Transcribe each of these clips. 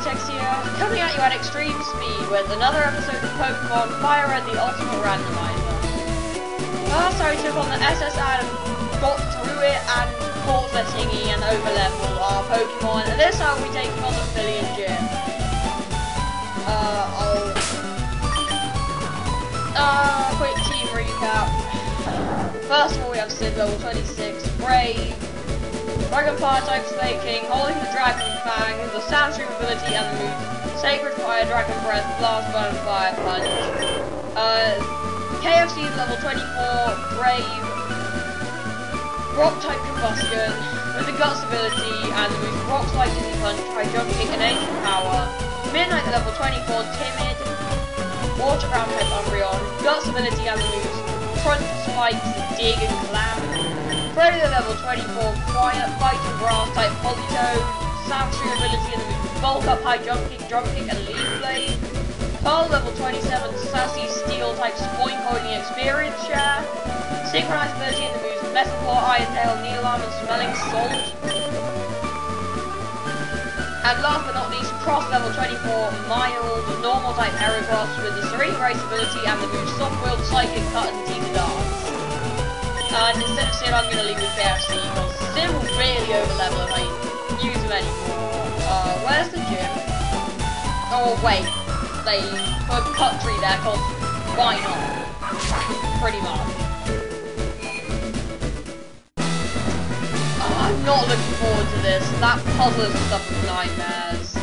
Ignitex here, coming at you at extreme speed with another episode of Pokémon FireRed, the Ultimate Randomiser. Last time we took on the SS and got through it and caught the thingy and overleveled our Pokémon, and this time we're taking on the Philly Gym. Quick team recap. First of all, we have Sid level 26, Brave, Dragon Fire type Slaking, holding the Dragon Fang, the Sound Stream ability and the move Sacred Fire, Dragon Breath, Blast Burn, Fire Punch. KFC is level 24, Brave, Rock type Combustion, with the Guts ability and the move Rock Slide, Dizzy Punch, High Jump Kick and Ancient Power. Midnight level 24, Timid, Water Ground type Umbreon, Guts ability and the moves Crunch, Spikes, Dig and Clam. Predator level 24, Quiet, Fight and Grass type Politoed, Sound Stream ability and the moves Bulk Up, High Jump Kick, and Leaf Blade. Pearl level 27, Sassy Steel type Spoink holding Experience Share. Synchronized ability and the moves Metal Claw, Iron Tail, Needle Arm and Smelling Salt. And last but not least, Cross level 24, Mild, Normal type Heracross with the Serene Race ability and the moves Soft Willed, Psychic Cut and Teeter Dance. And instead of Sid, I'm going to leave with KFC because Sid will really overlevel if I use him anymore. Where's the gym? Oh wait, they put cut tree there because why not? Pretty much. I'm not looking forward to this. That puzzle is stuff of nightmares.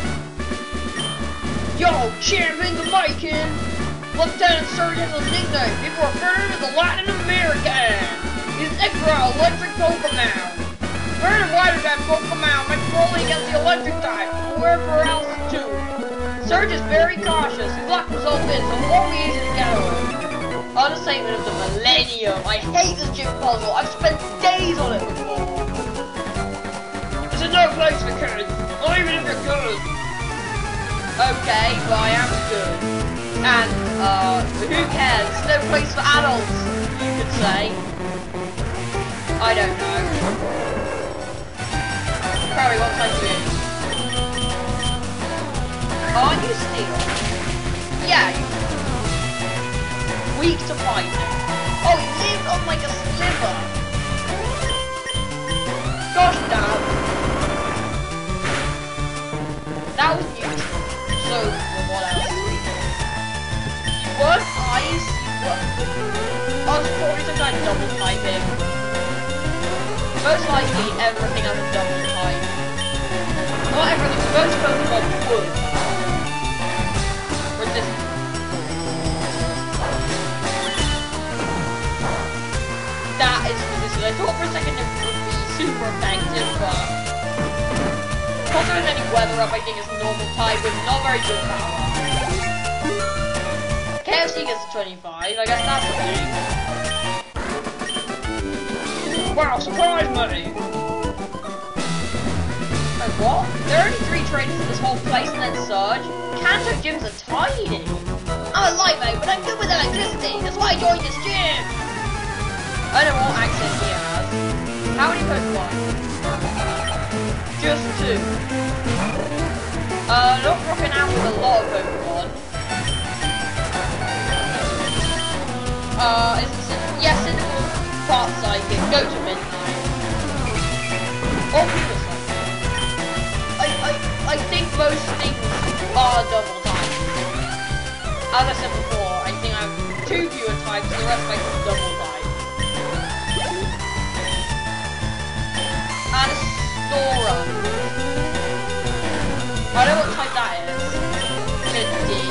Yo, champ in the making! Lieutenant Surgeon is his nickname. People refer to him as the Latin American. He's an extra electric Pokemon. Very wider than Pokemon, controlling against the electric type, wherever else too. Surge is very cautious. His luck was open, so it won't be easy to get over. Understatement of the millennium. I hate this gym puzzle. I've spent days on it before. This is no place for kids. Not even if you're good. Okay, but I am good. And, who cares? It's no place for adults, you could say. I don't know. Curry, what can I do? Aren't you Steel? Yeah, you weak to fighting. Oh, he lived on like a sliver. Gosh damn. That was neutral. So, what else? What eyes? What? Oh, it's probably some kind of double typing. Most likely everything has a double type. Not everything, most Pokemon would. Resist. That is resistant. I thought for a second it would be super effective, but not doing any weather up, I think it's normal type with not very good power. KFC gets a 25, I guess that's a big. Wow, surprise me! Oh, what? There are only 3 trainers in this whole place and then Surge? Kanto gyms are tiny! I'm a lightweight, but I'm good with electricity, that's why I joined this gym! I don't know what accent he has. How many Pokemon? Just 2. Not rocking out with a lot of Pokemon. Yes, Cynical, Part Psychic, go to Midnight. Or Pure Psychic. I think most things are double types. As I said before, I think I have 2 fewer types, and the rest make them double types. And a Stora. I don't know what type that is. It's a D.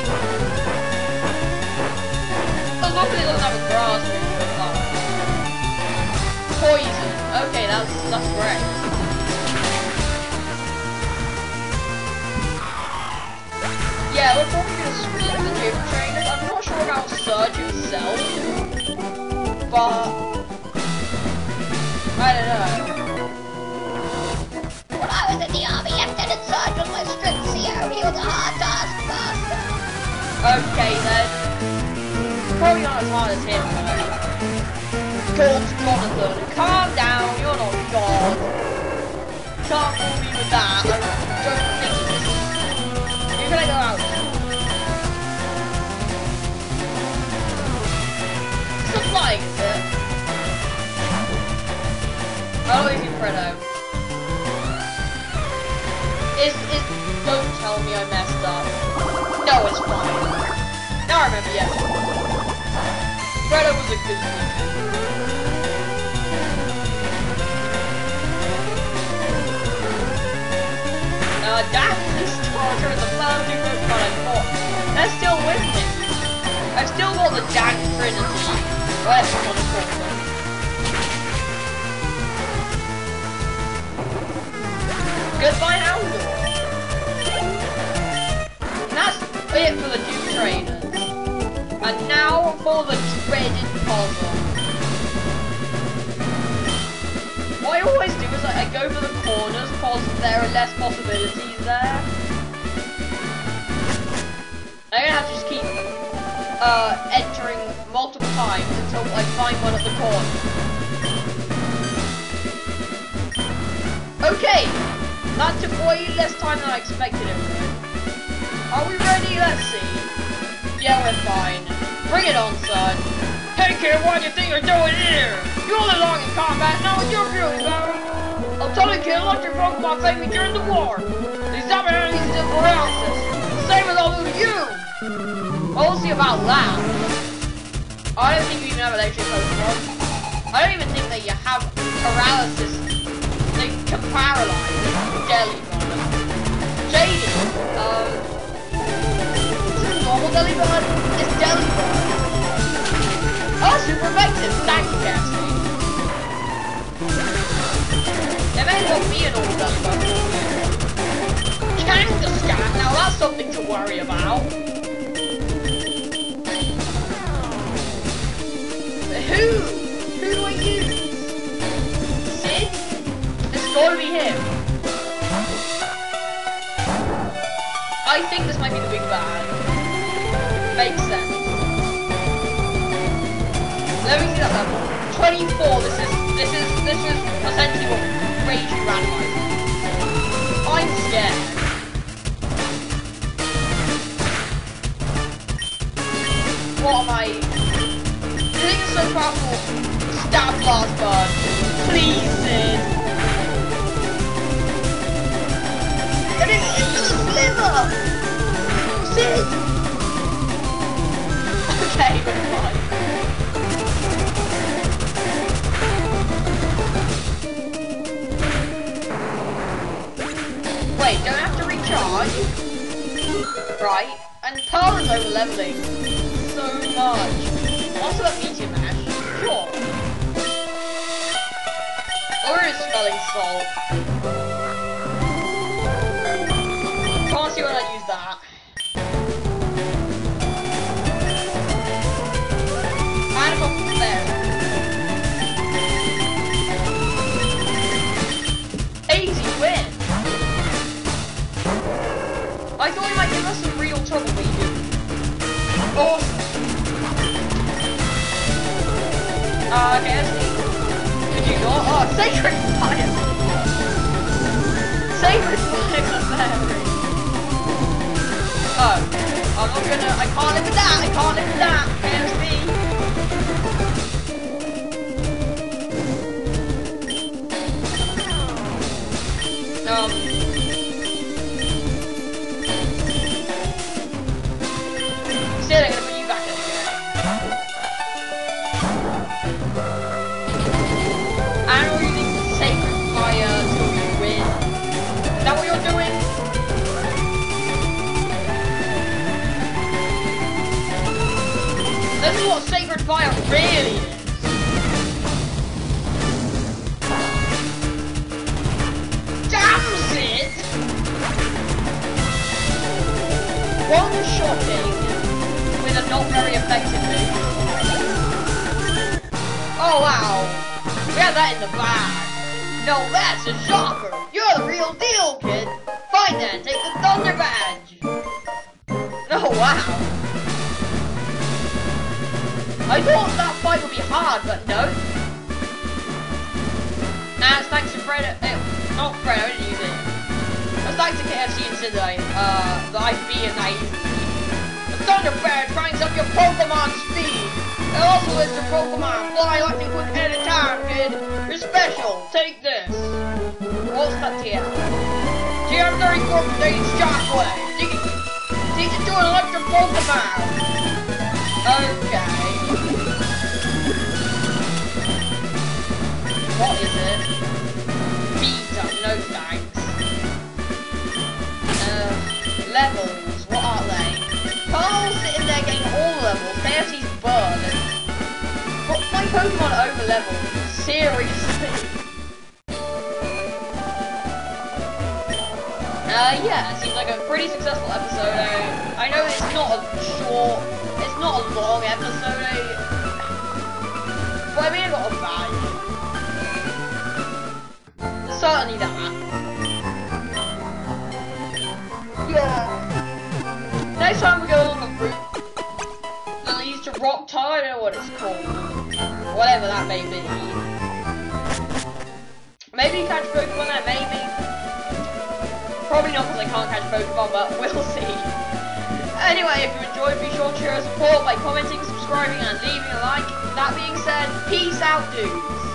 As long as it doesn't have a grass move, it's fine. Poison. Okay, that's great. Yeah, we're probably gonna split the gym trainers. I'm not sure about Surge himself, but I don't know. When I was in the army, Lieutenant Surge was my strict CO. He was a hard taskmaster. Okay then. Probably not as hard as him though. God, Jonathan, calm down, you're not God. Can't fool me with that. I don't think this is Don't tell me I messed up. No, it's fine. Now I remember, yes. Fredo was a good team. Damn, this torture is the penalty Pokemon I fought. They're still with me. I've still got the Jack Trinity. Whatever you want to call them. Goodbye, Houndour. And that's it for the Dupe trainers. And now for the dreaded puzzle. What I always do is I go for the corners because there are less possibilities there. I'm gonna have to just keep entering multiple times until I find one at the corner. Okay, that took way less time than I expected it would. Are we ready? Let's see. Yeah, we're fine. Bring it on, son. Hey kid, what do you think you're doing here? You only long in combat, now with your feelings, man. I'll tell you kid, let your Pokemon save me during the war. These other enemies did paralysis. Same as I'll do to you. Well, we'll see about that. I don't think you even have electric Pokemon. I don't even think that you have paralysis. They can paralyze. Delibird. Jaded. Is it normal Delibird? It's Delibird. Oh, super effective. Thank you, Cassie. They may want me an old Delibird. Kangaskhan. Now that's something to worry about. Who do I use? Sid? It's gotta be him. I think this might be the big bad. Makes sense. Let me see that level. 24. This is essentially what Rage randomizes. I'm scared. What am I? I think it's so powerful. Stab Blast Bird. Please, Sid. And it's the sliver! Sid! Okay, we're fine. Wait, don't have to recharge? Right. And Pearl is over leveling. So much. Also a Meteor Mash. Sure. Or is Smelling Salt. Can't see when I use that. And I'm up there. Easy win. I thought he might give us some real trouble, but he didn't. Awesome. Okay, let's see. Could you not? Oh, Sacred Fire! Sacred Fire Clefairy! Oh. I'm not gonna... I can't live with that! I can't live with that! KFC! Still, I'm gonna put you back in the game. And we're using Sacred Fire to win. Is that what you're doing? This is what Sacred Fire really is. Damn it! One-shotting with a not very effective move. Oh wow! We had that in the bag. No, that's a shocker! You're the real deal, kid! Fine then, take the Thunder Badge! Oh wow! I thought that fight would be hard, but no. And it's thanks to Fred, not Fred, I didn't use it. It's thanks to KFC and today, that I beat it that easily. The Thunder Badge brings up your Pokemon speed! It also lets your Pokemon fly lightning quick at a time, kid! You're special, take this! What's that here? TM34 contains shot levels. What are they? Carl's sitting there getting all levels. KFC's bird. My Pokemon over leveled. Seriously. Yeah, it seems like a pretty successful episode. I know it's not a long episode, but I mean, I got a value. Certainly that. Yeah. Next time we go along a route that leads to Rock Tile, I don't know what it's called. Whatever that may be. Maybe you catch Pokemon there, maybe. Probably not because I can't catch Pokemon, but we'll see. Anyway, if you enjoyed, be sure to show support by commenting, subscribing, and leaving a like. That being said, peace out, dudes.